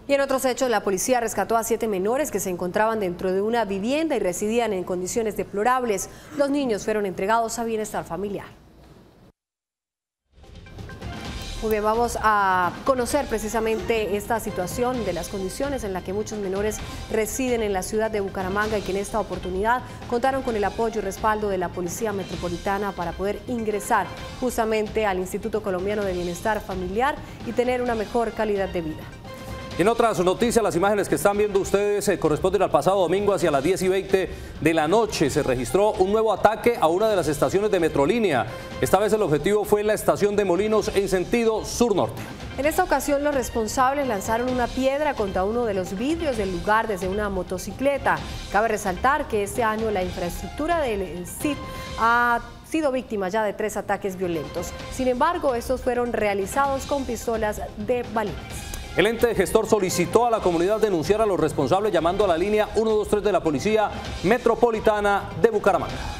Y en otros hechos, la policía rescató a 7 menores que se encontraban dentro de una vivienda y residían en condiciones deplorables. Los niños fueron entregados a bienestar familiar. Muy bien, vamos a conocer precisamente esta situación de las condiciones en las que muchos menores residen en la ciudad de Bucaramanga y que en esta oportunidad contaron con el apoyo y respaldo de la Policía Metropolitana para poder ingresar justamente al Instituto Colombiano de Bienestar Familiar y tener una mejor calidad de vida. En otras noticias, las imágenes que están viendo ustedes corresponden al pasado domingo hacia las 10:20 de la noche. Se registró un nuevo ataque a una de las estaciones de Metrolínea. Esta vez el objetivo fue la estación de Molinos en sentido sur-norte. En esta ocasión los responsables lanzaron una piedra contra uno de los vidrios del lugar desde una motocicleta. Cabe resaltar que este año la infraestructura del CID ha sido víctima ya de 3 ataques violentos. Sin embargo, estos fueron realizados con pistolas de balines. El ente gestor solicitó a la comunidad denunciar a los responsables llamando a la línea 123 de la Policía Metropolitana de Bucaramanga.